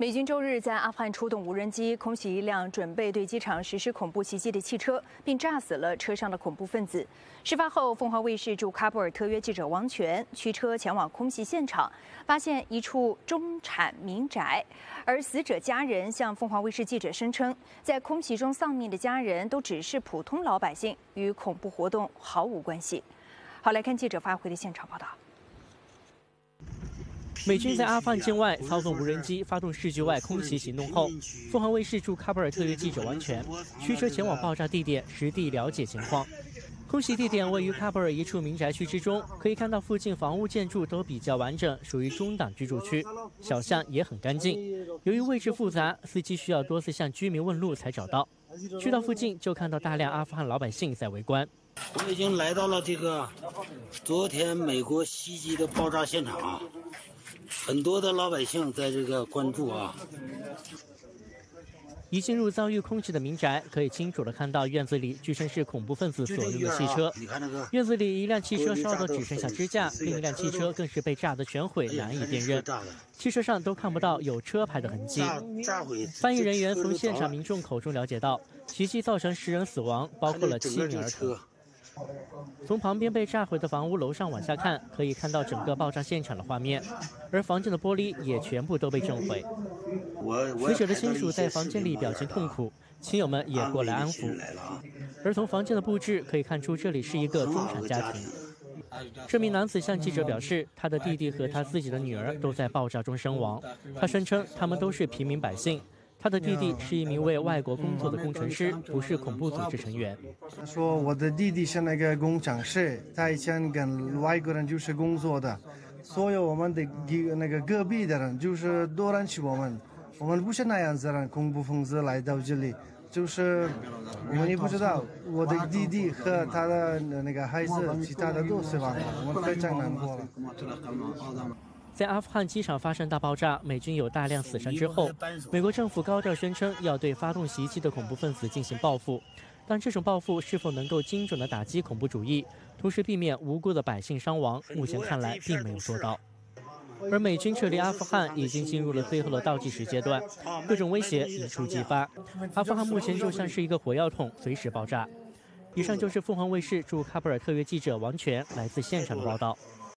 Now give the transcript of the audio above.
美军周日在阿富汗出动无人机，空袭一辆准备对机场实施恐怖袭击的汽车，并炸死了车上的恐怖分子。事发后，凤凰卫视驻喀布尔特约记者王权驱车前往空袭现场，发现一处中产民宅，而死者家人向凤凰卫视记者声称，在空袭中丧命的家人都只是普通老百姓，与恐怖活动毫无关系。好，来看记者发回的现场报道。 美军在阿富汗境外操纵无人机发动视距外空袭行动后，凤凰卫视驻喀布尔特约记者王权驱车前往爆炸地点实地了解情况。空袭地点位于喀布尔一处民宅区之中，可以看到附近房屋建筑都比较完整，属于中档居住区，小巷也很干净。由于位置复杂，司机需要多次向居民问路才找到。去到附近就看到大量阿富汗老百姓在围观。 我已经来到了这个昨天美国袭击的爆炸现场啊，很多的老百姓在这个关注啊。 一进入遭遇空袭的民宅，可以清楚地看到院子里据称是恐怖分子所用的汽车。院子里一辆汽车烧得只剩下支架，另一辆汽车更是被炸得全毁，难以辨认。汽车上都看不到有车牌的痕迹。翻译人员从现场民众口中了解到，袭击造成10人死亡，包括了7名儿童。 从旁边被炸毁的房屋楼上往下看，可以看到整个爆炸现场的画面，而房间的玻璃也全部都被震毁。死者的亲属在房间里表情痛苦，亲友们也过来安抚。而从房间的布置可以看出，这里是一个中产家庭。这名男子向记者表示，他的弟弟和他自己的女儿都在爆炸中身亡。他声称他们都是平民百姓。 他的弟弟是一名为外国工作的工程师，不是恐怖组织成员。 他说我的弟弟是那个工程师，他以前跟外国人就是工作的，所有我们的那个隔壁的人就是都认识我们不是那样子的恐怖分子来到这里，就是我们也不知道我的弟弟和他的那个孩子，其他的都死亡了，我们非常难过了。 在阿富汗机场发生大爆炸，美军有大量死伤之后，美国政府高调宣称要对发动袭击的恐怖分子进行报复，但这种报复是否能够精准地打击恐怖主义，同时避免无辜的百姓伤亡，目前看来并没有做到。而美军撤离阿富汗已经进入了最后的倒计时阶段，各种威胁一触即发，阿富汗目前就像是一个火药桶，随时爆炸。以上就是凤凰卫视驻喀布尔特约记者王权来自现场的报道。